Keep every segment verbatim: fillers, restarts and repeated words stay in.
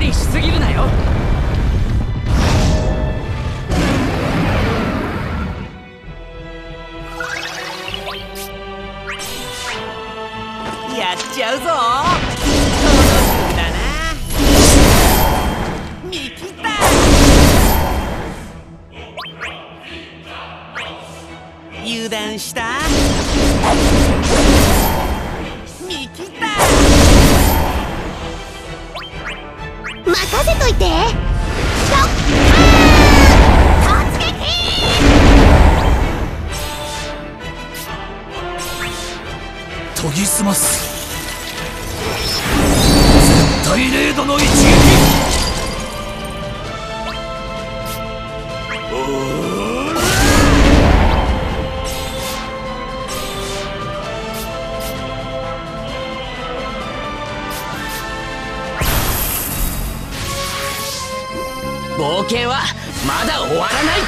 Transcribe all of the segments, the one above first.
理しすぎるなよ。やっちゃうぞ。この風だな。見切った。油断した。見切った。 任せといて。突撃。 研ぎ澄ます。絶対零度の一撃。 冒険はまだ終わらない。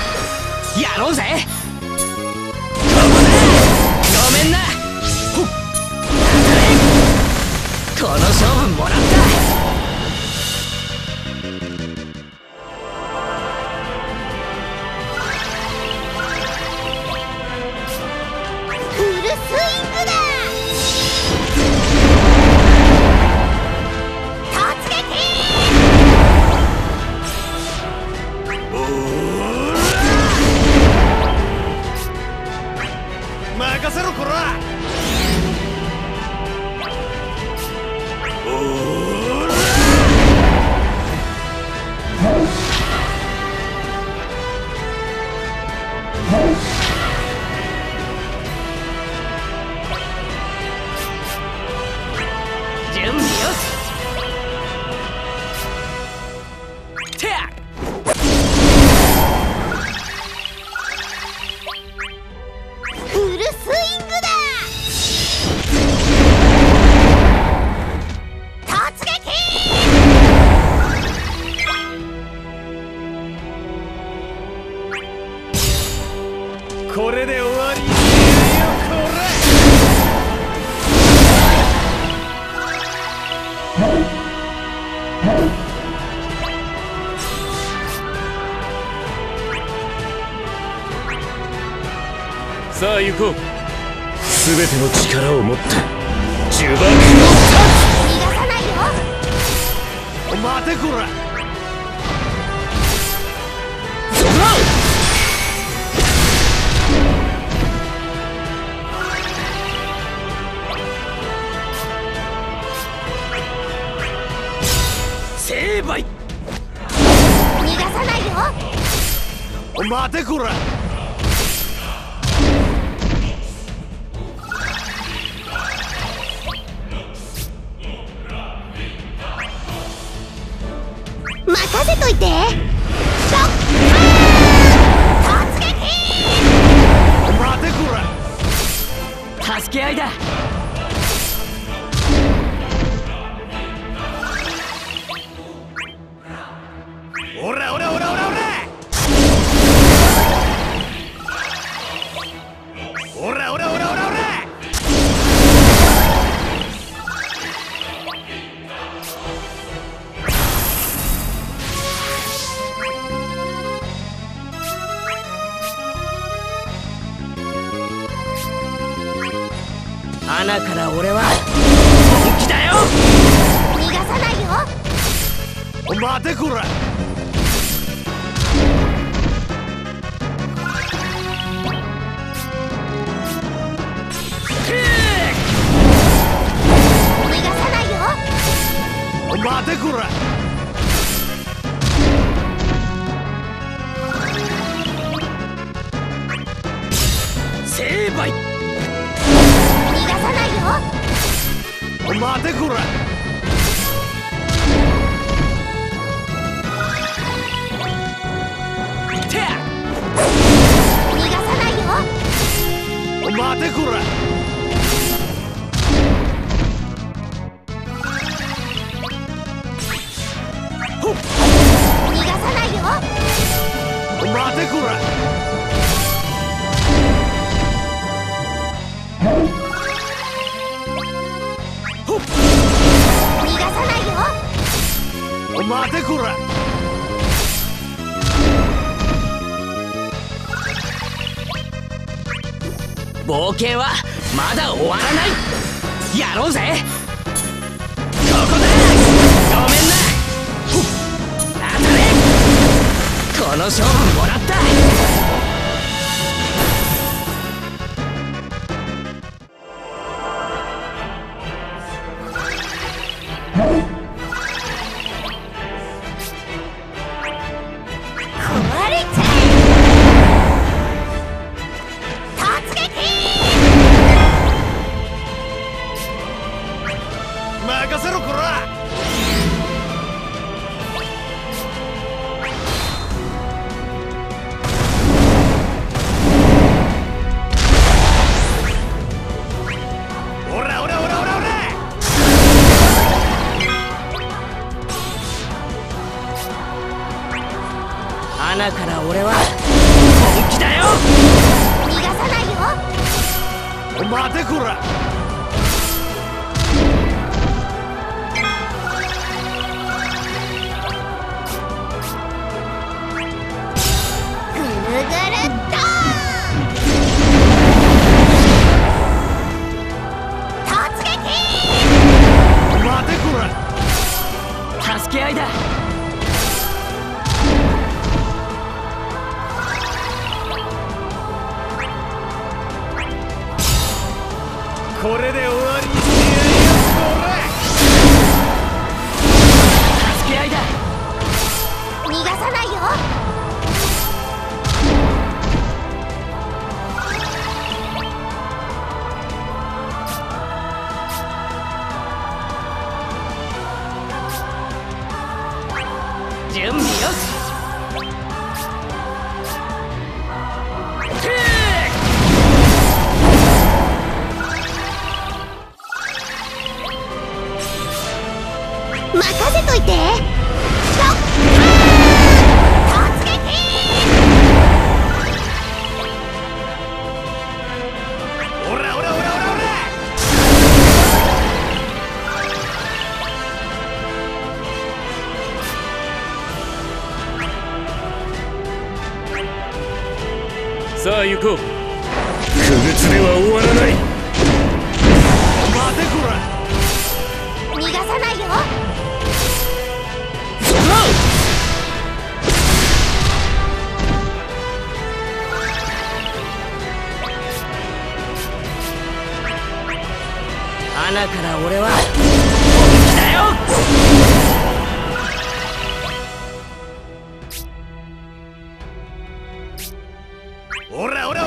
やろうぜ。ここだ。ごめんな。ほっ、この勝負もらった。 フルスイングだ。突撃。 任せろこら。 準備よし。てやフルスイングだ。突撃。 これで終わりよこら。 さあ行こう。全ての力を持って呪縛を逃がさないよ。 待てこら。 そこだ。 成敗。 逃がさないよ。 待てこら。 任せといて。突撃。 待てこら。助け合いだ。 おらおらおらおらおら。おらおらおらおらおら。 穴から俺は本気だよ。 逃がさないよ。 待てこら。 逃がさないよ。 待てこら。 成敗。 逃がさないよ。 待てこら。 てや逃がさないよ。 待てこら。 ほっ、 逃がさないよ。 待てこら。 ほっ、 待てこら。 冒険はまだ終わらない。やろうぜ。ここだ。ごめんな。当たれ。この勝負もらった。 壊れちゃえ。突撃。 任せろこら。おらおらおらおらおら。 穴から俺は本気だよ。 逃がさないよ。 待てこら。 ぐるぐるっと。突撃。 待てこら。 助け合いだ。 これで終わりにしてやるよこら。 助け合いだ。 逃がさないよ。 準備よし。 任せといて。突撃。 おらおらおらおらおら。 さあ行こう。不屈では終わらない。 待てこら。 逃がさないよ。 穴から俺は本気だよ。 おらおら